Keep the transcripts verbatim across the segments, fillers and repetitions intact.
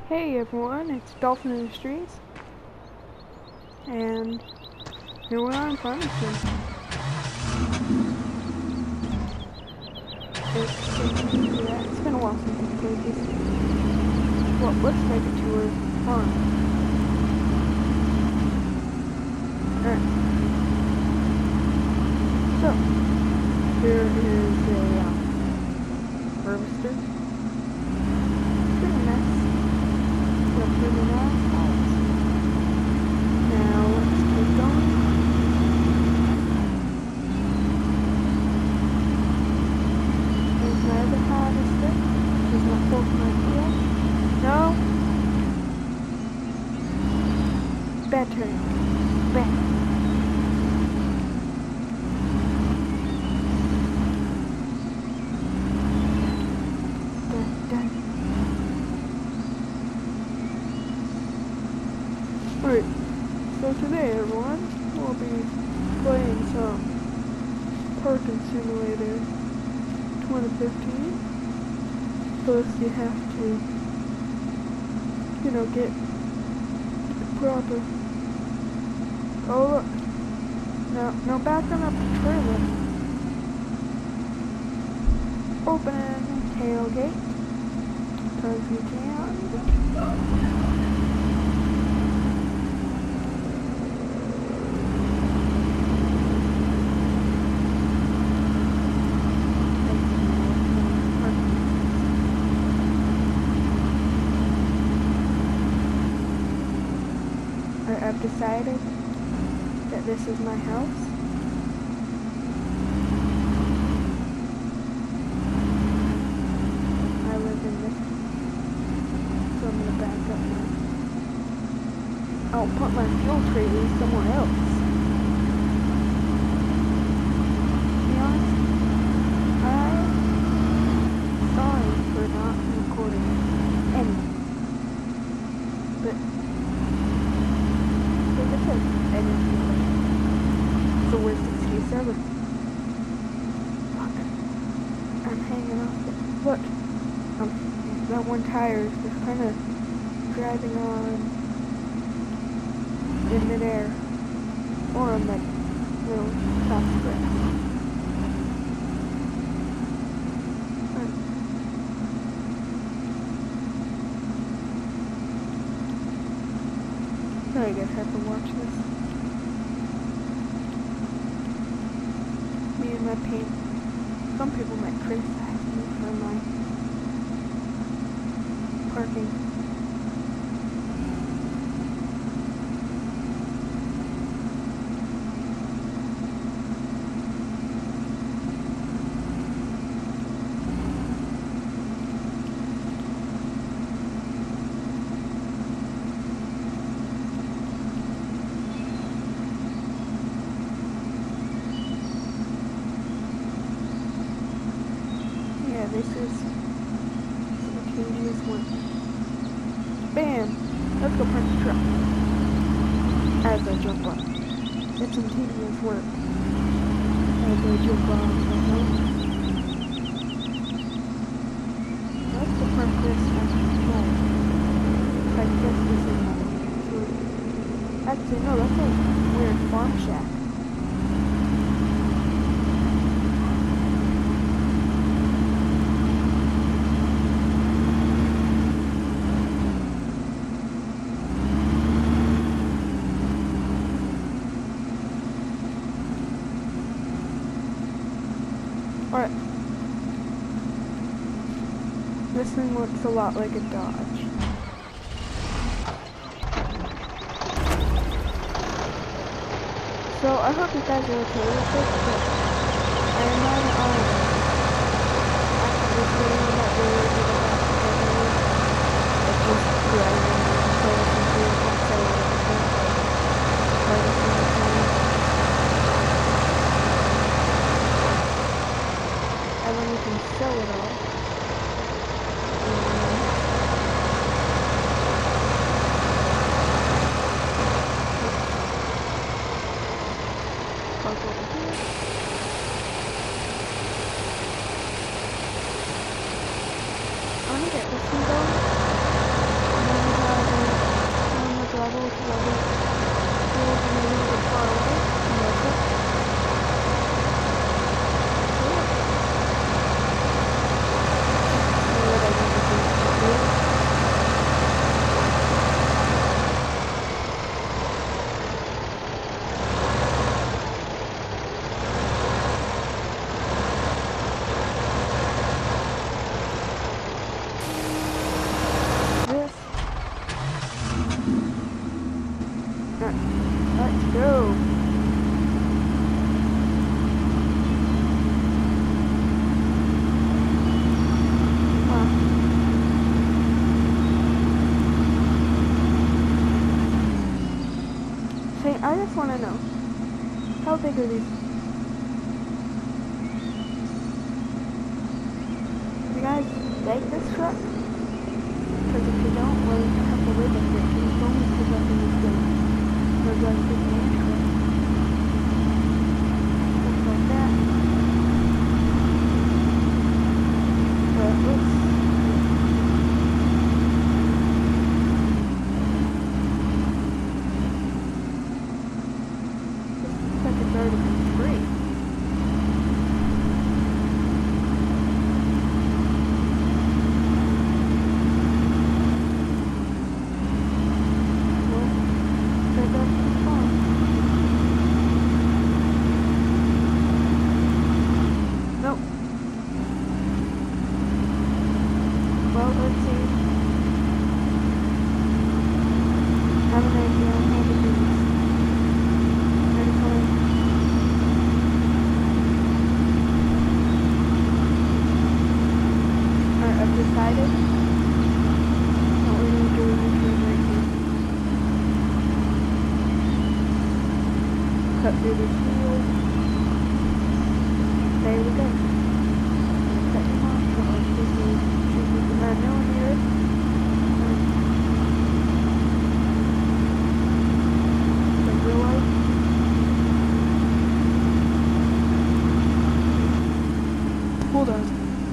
Hey everyone, it's Dolphin Industries, and here we are in Farmington. It's been, yeah, it's been a while since I played this. What looks like a tour farm. Alright. So, here is a um, harvester. Pretty nice. Pretty nice house. Now let's keep going. Is my other harvester? Is my fork my field? No. Better. Better. Dun, dun. Alright, so today everyone, we'll be playing some Parking Simulator twenty fifteen. First you have to, you know, get the proper, oh look, no, no backing up the trailer. Opening tailgate, because we can. I've decided that this is my house. I live in this, so I'm gonna back up now. I'll put my fuel trailer somewhere else. To be honest, I'm sorry for not recording anything, but I didn't feel it. It's the worst excuse ever. Look, I'm hanging off it. Look, um, that one tire is just kind of driving on in midair, or on that little soft grass. So I guess I have to watch this. Me and my paint. Some people might criticize me for my parking. Yeah, this is some tedious work. Bam! Let's go park the truck. As I jump up. It's some tedious work. As I jump on the hill. Let's go park this as control. I guess this is my room. Actually, no, that's a weird farm shack. Alright. This thing looks a lot like a Dodge. So I hope you guys are okay with this, but I am on an island. After this video that we're gonna have together, it's just driving and playing some vehicles, so play this in the time. And then you can sell it all. Park over here. I just want to know, how big are these? You guys like this truck? Because if you don't, well, you have to live with it. It's only because of this game. There's like big man truck. Stuff like that. But let's... This second's already been free. Cut through this field. There we go. Second one. So this is shoot with the nine millimeter. Like real life. Hold on.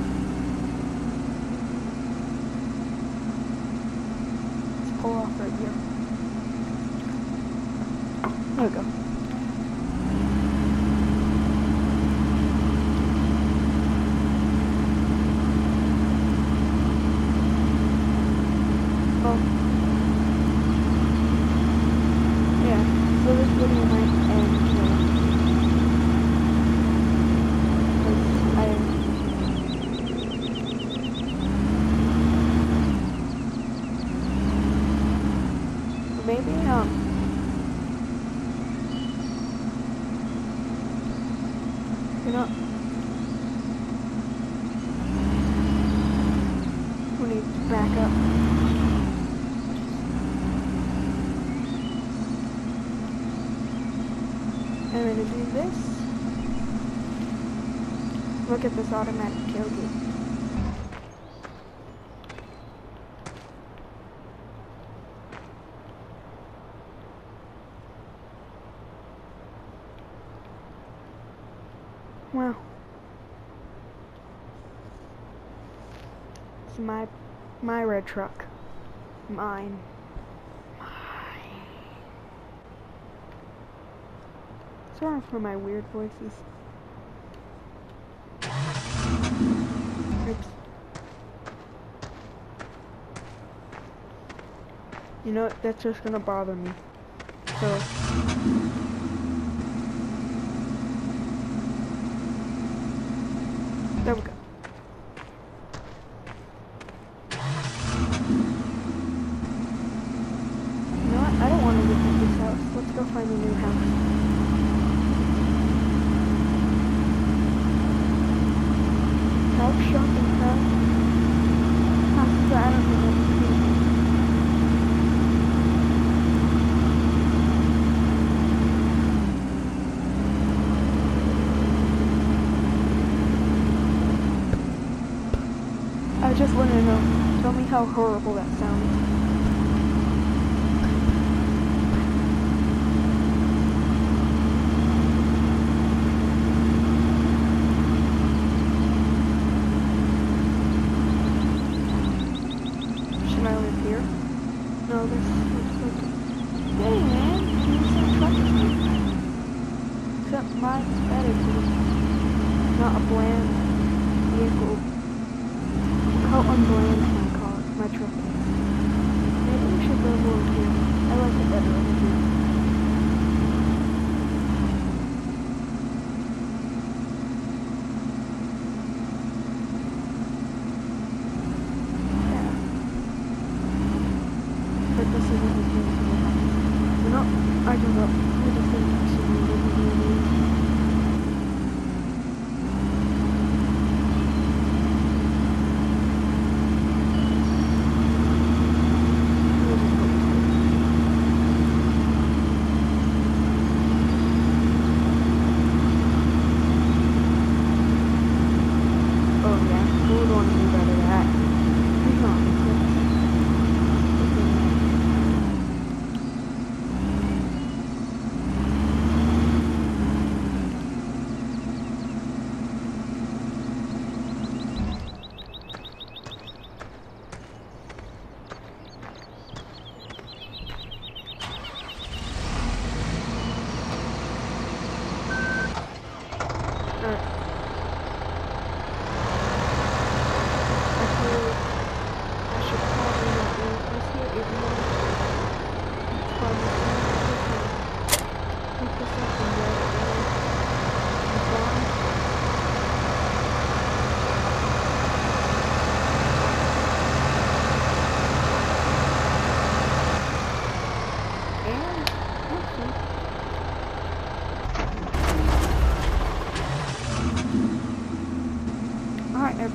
Let's pull off right here. There we go. Maybe, um, you know, we need to back up. I'm going to do this. Look at this automatic tailgate. Wow. It's my my red truck. Mine. Mine. Sorry for my weird voices. Oops. You know what? That's just gonna bother me. So there we go. You know what? I don't want to live in this house. Let's go find a new house. House shopping house. House that I don't know what to do. I just want to know, tell me how horrible that sounds. Should I live here? No, this looks like a... Hey man, it's the same truck as me. Except mine's better because it's not a bland vehicle. How unbland my car, my truck is. Maybe we should go over here. I like it better over here. Yeah. But this isn't the case for the house. We're not, I give up. We just think it's so weird.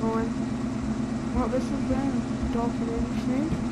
going. Well, this has been Dolphin Industries.